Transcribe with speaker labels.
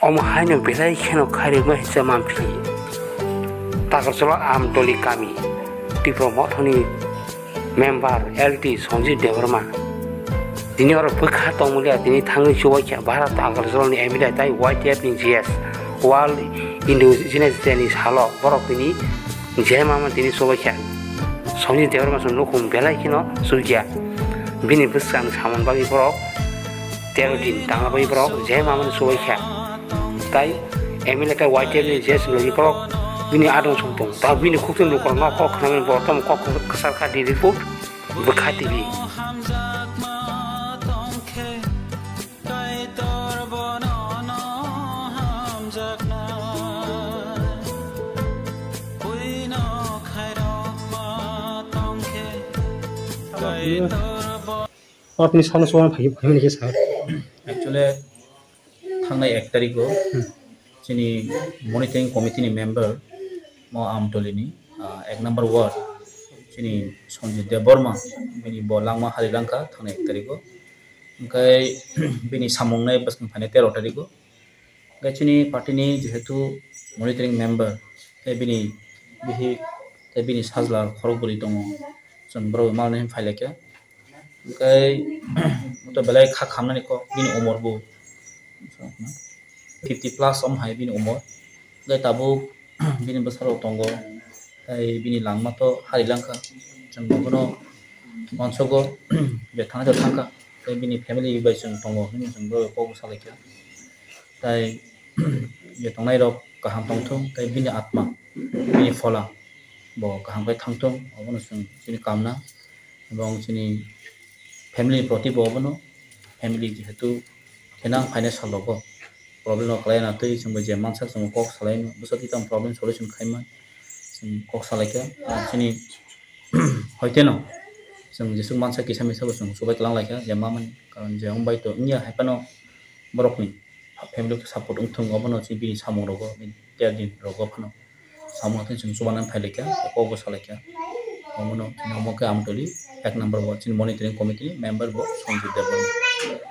Speaker 1: Omahaino belai keno khari ma hisa mampi. Takarjolo Amtali kami Tipra Mothani member LT Sanjib Devarma. Dini orang bekah tongmulia dini Thangwi Chubakha Bharat Takarjolo ni emida tai YTF ni GS wal indigenous ni halo borok dini jai mama dini Chubakha. Sanjib Devarma sun Nukung belai keno surya. Bini beskan saman bagi borok. Terodin tangga bagi borok jai mama ni Chubakha. Tai emile kai YTF ni GS bagi borok. Bini adong sumpung, tapi bini kutin lukor nokok namin bottom kok kesal kadi report berkati bi.
Speaker 2: अपनी सामने सोना भाई भाई के साथ
Speaker 3: एक्चुअली थांनाय 1 तारिखो जोंनि मनिटरिं कमिटिनि member mo Amtali ni 1 number ward जोंनि Sanjib Devarma बिनि बोलांमा हारिलांका थांनाय 1 तारिखो ओमफ्राय बिनि सामंनाय बसखं फाने 13 तारिखो गायसिनि पार्टीनि जेहेतु मनिटरिं मेम्बर बिनि बिहि बिनि साजला खरगुरि दङ जों ब्रो माने फाइलेके ओमफ्राय मत बेलाय खा खामनानै को बिनि उमरबो 50 plus om hai bini umur gai tabu bini besaro tongo tai bini langma to hari langka jeng bono monsogo je thana to thangka tai bini family bai jeng tongo ni jeng bo ko salekya tai je tongnai rok kaham tongthong tai bini atma bini fola bo kaham bai thangthong obono jeng bini kamna ebong jini family proti bo obono family jehetu kenang financial logo problem no klien atui jeng je mansa jeng kok salain busati tam problem solution khaiman jeng kok salaika jini hoite no jeng jesung mansa kisam misa jeng subai kelang laika je maman karon je ong bai to nya haipano borok ni family support ungthung obono ji bini samung rogo ter din rogo phano samung tin jeng subanan phaileka kok bo salaika omono nomoke Amtali 1 number watch monitoring committee member bo Sanjib Devarma